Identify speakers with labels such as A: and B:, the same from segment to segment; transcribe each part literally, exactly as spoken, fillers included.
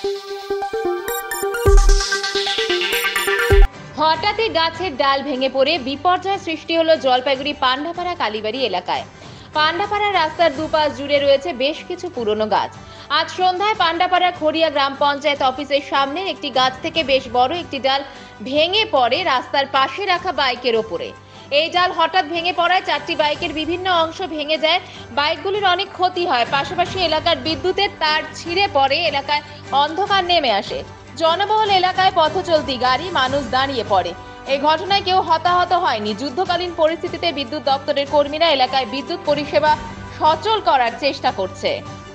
A: হঠাৎই গাছের ডাল ভেঙে পড়ে বিপর্যয় সৃষ্টি হলো জলপাইগুড়ি পান্ডাপাড়া কালীবাড়ি এলাকায়। পান্ডাপাড়া রাস্তার দুপাশ জুড়ে রয়েছে বেশ কিছু পুরনো গাছ। আজ সন্ধ্যায় পান্ডাপাড়া খড়িয়া গ্রাম পঞ্চায়েত অফিসের সামনের একটি গাছ থেকে বেশ বড় একটি ডাল ভেঙে পড়ে রাস্তার পাশে রাখা বাইকের ওপরে। এই ডাল হঠাৎ ভেঙে পড়ায় চারটি বাইকের বিভিন্ন অংশ ভেঙে যায়, বাইকগুলির অনেক ক্ষতি হয়। পাশাপাশি এলাকার বিদ্যুতের তার ছিঁড়ে পড়ে, এলাকায় অন্ধকার নেমে আসে। জনবহুল এলাকায় পথ চলতি গাড়ি, মানুষ দাঁড়িয়ে পড়ে। এই ঘটনায় কেউ হতাহত হয়নি। যুদ্ধকালীন পরিস্থিতিতে বিদ্যুৎ দপ্তরের কর্মীরা এলাকায় বিদ্যুৎ পরিষেবা সচল করার চেষ্টা করছে।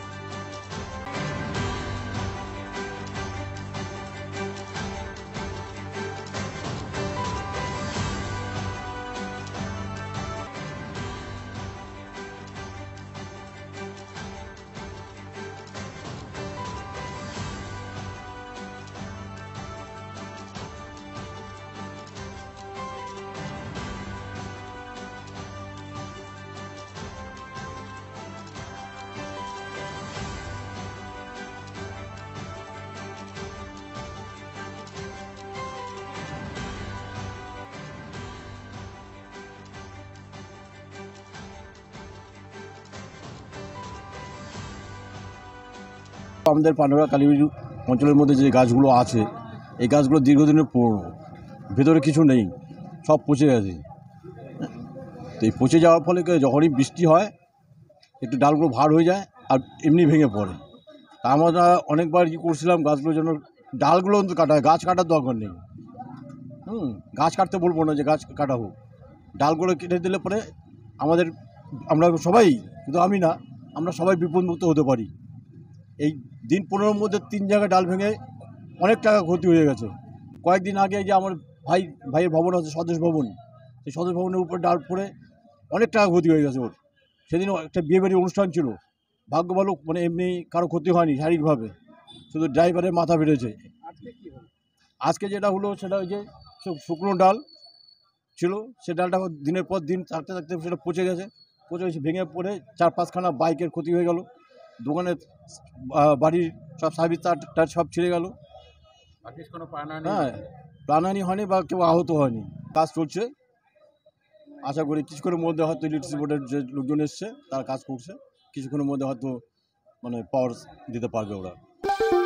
B: আমাদের পান্ডাপাড়া কালীবাড়ি অঞ্চলের মধ্যে যে গাছগুলো আছে, এই গাছগুলো দীর্ঘদিনের পুরনো, ভেতরে কিছু নেই, সব পচে গেছে। তো এই পচে যাওয়ার ফলে যখনই বৃষ্টি হয় একটু ডালগুলো ভার হয়ে যায় আর এমনি ভেঙে পড়ে। তা আমরা অনেকবার কী করছিলাম, গাছগুলোর জন্য ডালগুলো অন্তত কাটা হয়, গাছ কাটার দরকার নেই। হুম গাছ কাটতে বলবো না যে গাছ কাটা হোক, ডালগুলো কেটে দিলে পরে আমাদের আমরা সবাই, শুধু আমি না, আমরা সবাই বিপদমুক্ত হতে পারি। এই দিন পনেরোর মধ্যে তিন জায়গায় ডাল ভেঙে অনেক টাকা ক্ষতি হয়ে গেছে। কয়েকদিন আগে যে আমার ভাই ভাইয়ের ভবন আছে, স্বদেশ ভবন, সেই স্বদেশ ভবনের উপর ডাল পড়ে অনেক টাকা ক্ষতি হয়ে গেছে ওর। সেদিন একটা বিয়েবাড়ির অনুষ্ঠান ছিল, ভাগ্য ভালো মানে এমনি কারো ক্ষতি হয়নি শারীরিকভাবে, শুধু ড্রাইভারের মাথা বেড়েছে। আজকে যেটা হলো সেটা ওই যে শুকনো ডাল ছিল, সে ডালটা দিনের পর দিন থাকতে থাকতে সেটা পচে গেছে, পচে গেছে ভেঙে পড়ে চার পাঁচখানা বাইকের ক্ষতি হয়ে গেল, দোকানের বাড়ির সব সার্ভিস তার তার সব ছিঁড়ে গেল। হ্যাঁ, প্রাণহানি হয়নি বা কেউ আহত হয়নি। কাজ চলছে, আশা করি কিছুক্ষণের মধ্যে হয়তো ইলেকট্রিসিটি বোর্ডের যে লোকজন এসছে তারা কাজ করছে, কিছুক্ষণের মধ্যে হয়তো মানে পাওয়ার দিতে পারবে ওরা।